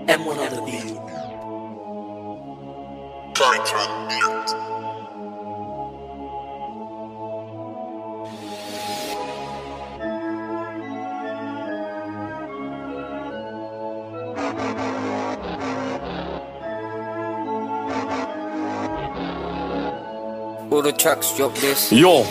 M1 on the beat. All the tracks drop this. Yo,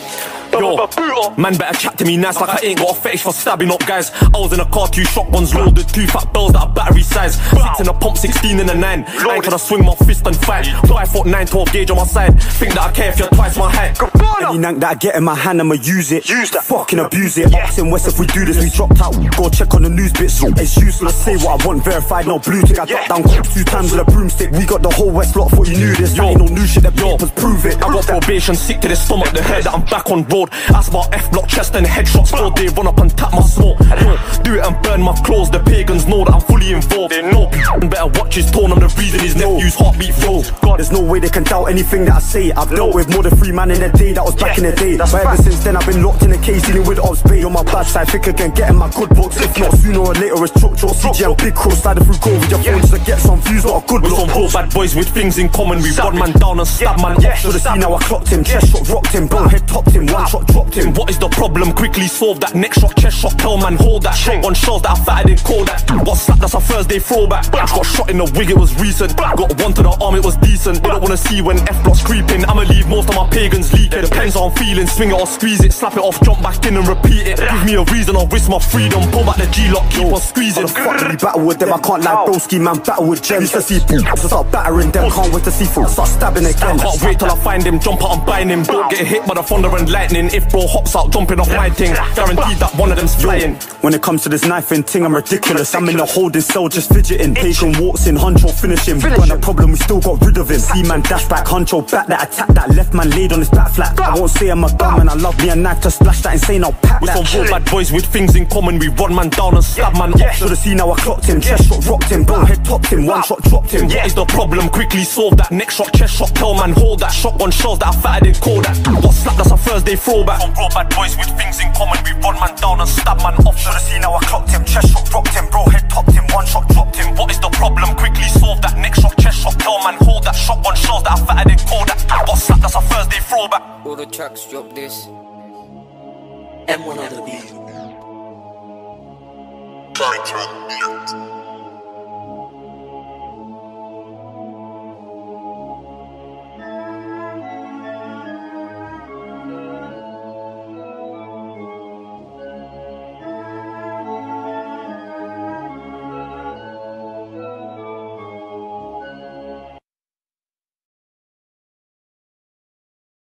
man better chat to me nice like I ain't got a fetish for stabbing up guys. I was in a car, 2 shotguns loaded, 2 fat bells that are battery size. 6 in a pump, 16 in a 9. I ain't tryna swing my fist and fight. 5'9", 12 gauge on my side. Think that I care if you're twice my height. Any nank that I get in my hand, I'ma use it. Fucking abuse it. Ops in West, if we do this, we dropped out. Go check on the news bits. It's useless, say what I want, verified, no blue tick. I got down 2 times with a broomstick. We got the whole West block, thought you knew this. That ain't no new shit, the papers prove it. I got probation, sick to the stomach, the head that I'm back on road. Ask about F-block, chest and headshots, bro. They run up and tap my smoke. Yo, do it and burn my clothes. The pagans know that I'm fully involved. They know better watch his tone. I'm the reason his nephew's heartbeat froze. God, there's no way they can doubt anything that I say. I've dealt with more than 3 man in a day. That was back in the day. But ever since then I've been locked in a case, dealing with ops bait. On my bad side, thick again, getting my good books. If not sooner or later it's choke CG and big cross. Sliding through COVID, your phone just to get some views. Not a good look. We're some real bad boys with things in common. We run man down and stab man up. Should've seen how I clocked him. Chest shot rocked him, bro head topped him. 1 shot dropped him. What is the problem? Quickly solve that. Next shot, chest shot, tell man hold that. Shotgun shells that I fatted in call that. Got slapped, that's a Thursday throwback. Got shot in the wig, it was recent. Got 1 to the arm, it was decent. They don't wanna see when F-block's creeping. I'ma leave most of my pagans leaking. Depends how I'm feeling, swing it or squeeze it. Slap it off, jump back in and repeat it. Give me a reason, I'll risk my freedom. Pull back the G-lock, keep on squeezing. How the fuck do we battle with them? I can't lie, broski man, battle with gems. Used to see so start battering them. Can't wait to see food, start stabbing again. Can't wait till I find him, jump out and bind him. Don't get hit by the thunder and lightning. If bro hops out, jumping off my thing, guaranteed that one of them's flying. When it comes to this knife and ting, I'm ridiculous. I'm in the holding cell, just fidgeting. Pagan walks in, Huncho finishing. We got a problem, we still got rid of him. See man dash back, Huncho back that attack. That left man laid on his back flat. I won't say I'm a gunman, I love me a knife to splash that insane, I'll pack that. We're some real bad boys with things in common. We run man down and stab man up. Should've seen how I clocked him. Chest shot rocked him, bro head topped him. 1 shot dropped him. What is the problem? Quickly solve that. Next shot, chest shot, tell man hold that. Shotgun shells that I fatted in call that. Got slapped, that's a Thursday throwback. Some real bad boys with things in common. We run man down and stab man off. Should've seen how I clocked him. Chest shot rocked him, bro head topped him. 1 shot dropped him. What is the problem? Quickly solve that. Next shot, chest shot, tell man hold that. Shotgun shells that I fatted in call that. Got slapped, that's a Thursday throwback. All the tracks drop this. M1 on the beat.